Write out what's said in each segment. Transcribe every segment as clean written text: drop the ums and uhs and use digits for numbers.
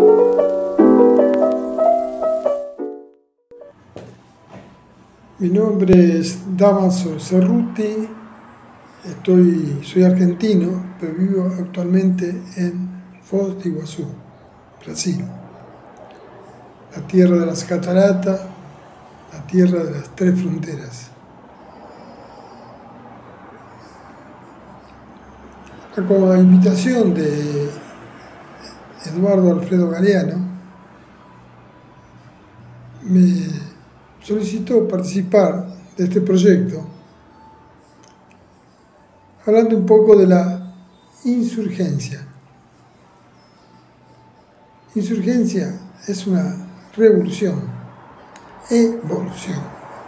Mi nombre es Damaso Cerruti, soy argentino, pero vivo actualmente en Foz do Iguazú, Brasil. La tierra de las cataratas, la tierra de las tres fronteras. Con la invitación de Eduardo Alfredo Galeano, me solicitó participar de este proyecto, hablando un poco de la insurgencia. Insurgencia es una revolución, evolución.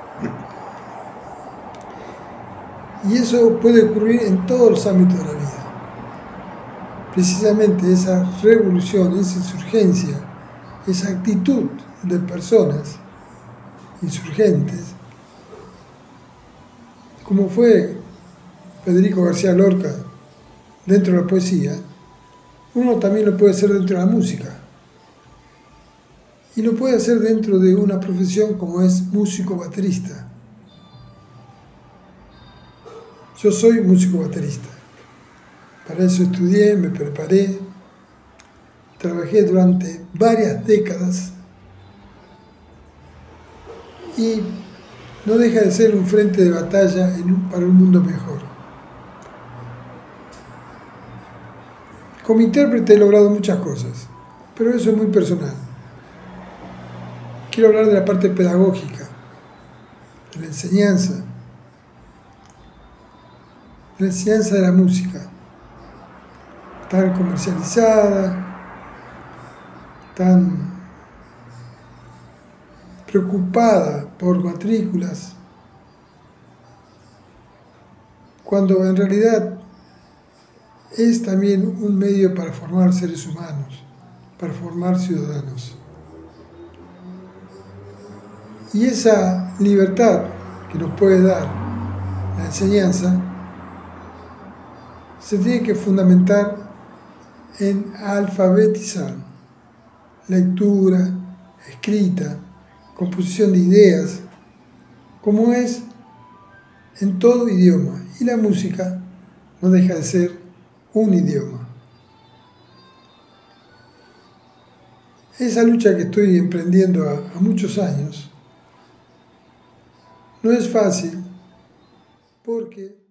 Y eso puede ocurrir en todos los ámbitos de la vida. Precisamente esa revolución, esa insurgencia, esa actitud de personas insurgentes, como fue Federico García Lorca dentro de la poesía, uno también lo puede hacer dentro de la música. Y lo puede hacer dentro de una profesión como es músico baterista. Yo soy músico baterista. Para eso estudié, me preparé, trabajé durante varias décadas y no deja de ser un frente de batalla para un mundo mejor. Como intérprete he logrado muchas cosas, pero eso es muy personal. Quiero hablar de la parte pedagógica, de la enseñanza de la música, tan comercializada, tan preocupada por matrículas, cuando en realidad es también un medio para formar seres humanos, para formar ciudadanos. Y esa libertad que nos puede dar la enseñanza se tiene que fundamentar en alfabetizar, lectura, escrita, composición de ideas, como es en todo idioma. Y la música no deja de ser un idioma. Esa lucha que estoy emprendiendo a muchos años no es fácil porque